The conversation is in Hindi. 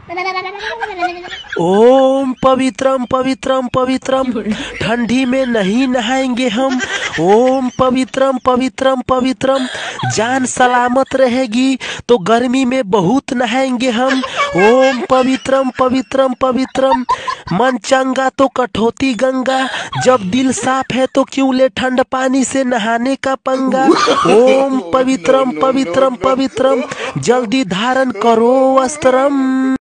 ओम पवित्रम पवित्रम पवित्रम, ठंडी में नहीं नहाएंगे हम। ओम पवित्रम पवित्रम पवित्रम, जान सलामत रहेगी तो गर्मी में बहुत नहाएंगे हम। ओम पवित्रम पवित्रम पवित्रम, मन चंगा तो कठौती गंगा, जब दिल साफ है तो क्यों ले ठंड पानी से नहाने का पंगा। ओम पवित्रम पवित्रम पवित्रम, जल्दी धारण करो वस्त्रम।